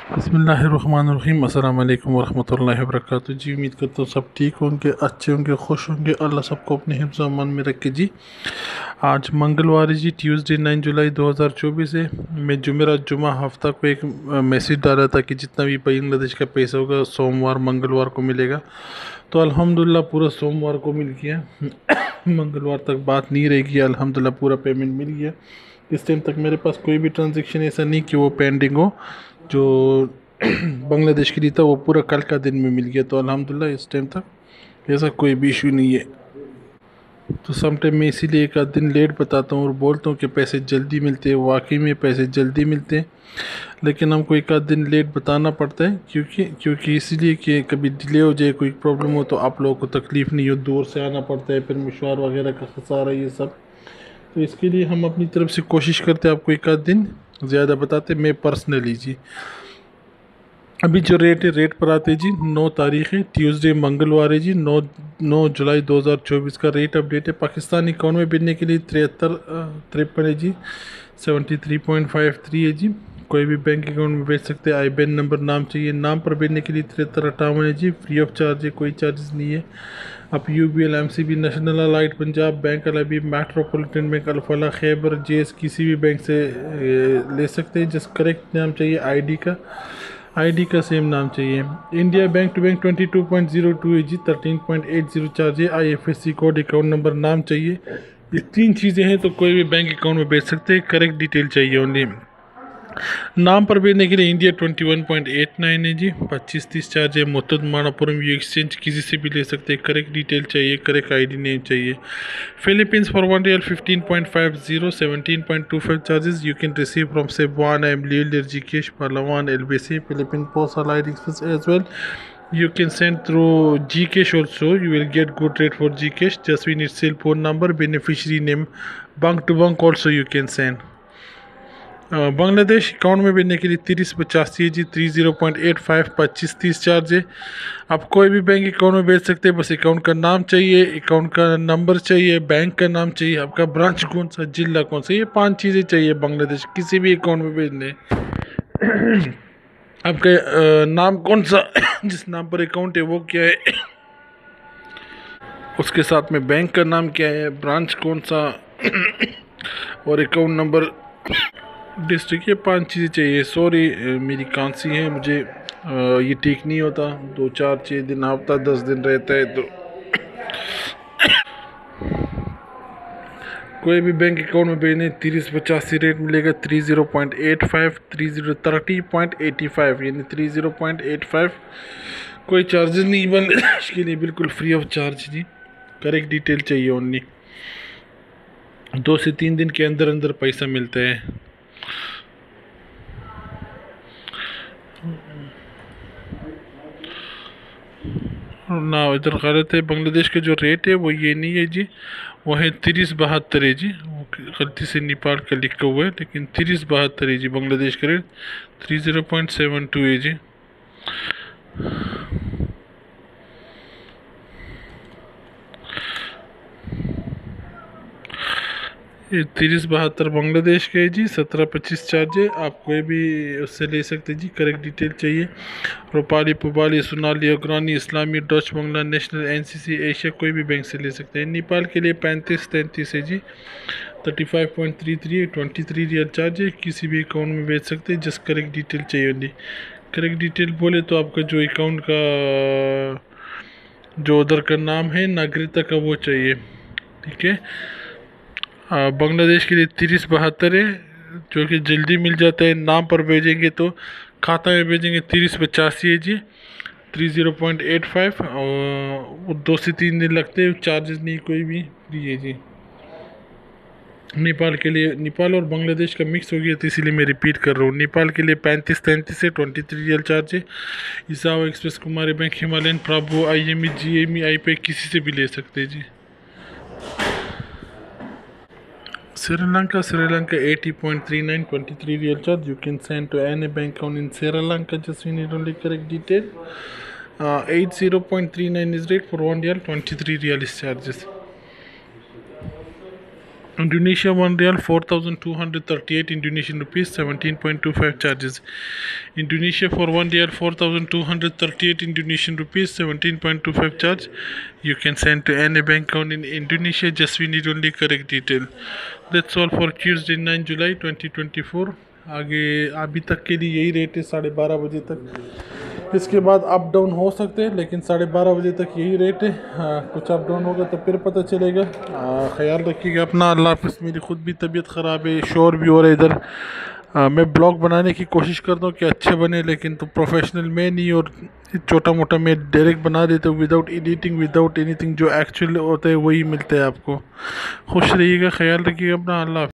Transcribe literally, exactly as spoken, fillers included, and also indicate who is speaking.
Speaker 1: बिस्मिल्लाहिर्रहमानिर्रहीम। अस्सलाम वालेकुम वरहमतुल्लाहि वबरकातुहू। जी उम्मीद करता हूँ सब ठीक होंगे, अच्छे होंगे, खुश होंगे। अल्लाह सबको अपने हिफ्ज़ व अमान में रखे जी। आज मंगलवार है जी, ट्यूसडे नौ जुलाई दो हज़ार चौबीस है। मैं जुमेरात जुमा हफ्ता को एक मैसेज डाला था कि जितना भी बांग्लादेश का पैसा होगा सोमवार मंगलवार को मिलेगा। तो अल्हम्दुलिल्लाह पूरा सोमवार को मिल गया। मंगलवार तक बात नहीं रहेगी, अल्हम्दुलिल्लाह पूरा पेमेंट मिल गया। इस टाइम तक मेरे पास कोई भी ट्रांजेक्शन ऐसा नहीं कि वो पेंडिंग हो। जो बांग्लादेश के लिए था वो पूरा कल का दिन में मिल गया। तो अल्हम्दुलिल्लाह इस टाइम तक ऐसा कोई भी इशू नहीं है। तो समटाइम मैं इसीलिए एक आध दिन लेट बताता हूँ और बोलता हूँ कि पैसे जल्दी मिलते हैं। वाकई में पैसे जल्दी मिलते हैं, लेकिन हमको एक आध दिन लेट बताना पड़ता है, क्योंकि क्योंकि इसीलिए कि कभी डिले हो जाए, कोई प्रॉब्लम हो तो आप लोगों को तकलीफ़ नहीं हो। दूर से आना पड़ता है, फिर मशवार वगैरह का खसारा ये सब। तो इसके लिए हम अपनी तरफ से कोशिश करते हैं आपको एक आध दिन ज़्यादा बताते। मैं पर्सनली जी अभी जो रेट है रेट पर आते जी, नौ तारीख है, ट्यूसडे मंगलवार है जी, नौ नौ जुलाई दो हज़ार चौबीस का रेट अपडेट है। पाकिस्तानी अकाउंट में भेजने के लिए तिहत्तर तिरपन है जी, seventy three point five three है जी। कोई भी बैंक अकाउंट में भेज सकते हैं। आई बैन नंबर नाम चाहिए, नाम पर भेजने के लिए तिहत्तर अट्ठावन है जी, फ्री ऑफ चार्ज है, कोई चार्जेस नहीं है। आप U B L, M C B, national allied Punjab bank, अलाबी, metropolitan bank, Alfalah, Khyber, J S किसी भी बैंक से ले सकते हैं। जिस करेक्ट नाम चाहिए आईडी का, आईडी का सेम नाम चाहिए। India bank to bank twenty two point zero two है जी, thirteen point eight zero charge है। I F S C code, account number, नाम चाहिए। ये तीन चीज़ें हैं तो कोई भी बैंक अकाउंट में भेज सकते हैं। करेक्ट डिटेल चाहिए ओनली। नाम पर भेजने के लिए India twenty one point eight nine है जी, पच्चीस तीस चार्ज है। मुत्तद मानापुरम यू एक्सचेंज किसी से भी ले सकते हैं। करेक्ट डिटेल चाहिए, करेक्ट आईडी नेम चाहिए। Philippines for one riyal fifteen point five zero, seventeen point two five charges you can receive from Cebuana, M Lhuillier, GCash, Palawan, LBC, Philippine post allied express as well. You can send through Gcash also. You will get good rate for Gcash. Just we need cell phone number, beneficiary name, bank to bank also you can send. Bangladesh account में भेजने के लिए तीस पचासी जी, three zero point eight five, पच्चीस तीस charge है। आप कोई भी बैंक अकाउंट में भेज सकते हैं। बस अकाउंट का नाम चाहिए, अकाउंट का नंबर चाहिए, बैंक का नाम चाहिए, आपका ब्रांच कौन सा, जिला कौन सा, ये पांच चीज़ें चाहिए बांग्लादेश किसी भी अकाउंट में भेजने। आपका नाम कौन सा, जिस नाम पर अकाउंट है वो क्या है, उसके साथ में बैंक का नाम क्या है, ब्रांच कौन सा और अकाउंट नंबर, डिस्ट्रिक्ट, ये पांच चीज़ें चाहिए। सॉरी मेरी खांसी है, मुझे आ, ये ठीक नहीं होता। दो चार छः दिन, हफ्ता दस दिन रहता है। तो कोई भी बैंक अकाउंट में भेजने तीस पचासी रेट मिलेगा। Three zero point eight five, three zero thirty point eighty five, यानी three zero point eight five. कोई चार्जेस नहीं बन इसके लिए, बिल्कुल फ्री ऑफ चार्ज जी। करेक्ट डिटेल चाहिए ओनली। दो से तीन दिन के अंदर अंदर पैसा मिलता है। ना इधर गलत है, बांग्लादेश का जो रेट है वो ये नहीं है जी, वो है तीस बहत्तर है जी। वो गलती से नेपाल का लिखा हुआ है, लेकिन तीस बहत्तर है जी बांग्लादेश का rate. Three zero point seven two है जी। ये तीस बहत्तर बांग्लादेश का है जी, सत्रह पच्चीस चार्ज है। आप कोई भी उससे ले सकते जी। करेक्ट डिटेल चाहिए। Rupali, Pubali, Sonali, Agrani, Islami, Dutch Bangla, national, NCC, Asia, कोई भी बैंक से ले सकते हैं। नेपाल के लिए पैंतीस तैंतीस है जी, thirty five point three three, twenty three riyal charge है। किसी भी अकाउंट में भेज सकते हैं, जस्ट करेक्ट डिटेल चाहिए ओनली। करेक्ट डिटेल बोले तो आपका जो अकाउंट का जो उधर का नाम है, नागरिकता का, वो चाहिए, ठीक है। बांग्लादेश के लिए तीस बहत्तर है, जो कि जल्दी मिल जाता है। नाम पर भेजेंगे तो खाता में भेजेंगे तीस पचासी है जी, three zero point eight five, और दो से तीन दिन लगते हैं। चार्जेस नहीं कोई भी, फ्री है जी। नेपाल के लिए, नेपाल और बांग्लादेश का मिक्स हो गया तो इसीलिए मैं रिपीट कर रहा हूँ। नेपाल के लिए पैंतीस तैंतीस है, ट्वेंटी थ्री रियल चार्ज है। ESewa express, Kumari bank, Himalayan, Prabhu, I M E, G M E, I pay किसी से भी ले सकते हैं जी। Sri Lanka, Sri Lanka eighty point three nine, twenty-three real charge. You can send to any bank account in Sri Lanka. Just we need only correct detail. Uh, eighty point three nine is rate for one real, twenty-three real is charges. Indonesia one real four thousand two hundred thirty-eight Indonesian rupees seventeen point two five charges. Indonesia for one real four thousand two hundred thirty-eight Indonesian rupees seventeen point two five charge. You can send to any bank account in Indonesia. Just we need only correct detail. That's all for Tuesday nine July twenty twenty-four. आगे अभी तक के लिए यही rate है साढ़े बारह बजे तक। इसके बाद अप डाउन हो सकते हैं, लेकिन साढ़े बारह बजे तक यही रेट है। हाँ, कुछ अप डाउन होगा तो फिर पता चलेगा। ख्याल रखिएगा अपना। अल्लाह हाफ़िज़। मेरी ख़ुद भी तबीयत ख़राब है, शोर भी हो रहा है इधर। आ, मैं ब्लॉग बनाने की कोशिश करता हूँ कि अच्छे बने, लेकिन तो प्रोफेशनल मैं नहीं, और छोटा मोटा मैं डायरेक्ट बना देता हूँ विदाउट एडिटिंग, विदाउट एनीथिंग। जो एक्चुअल होता है वही मिलता है आपको। खुश रहिएगा, ख्याल रखिएगा अपना। अल्लाह।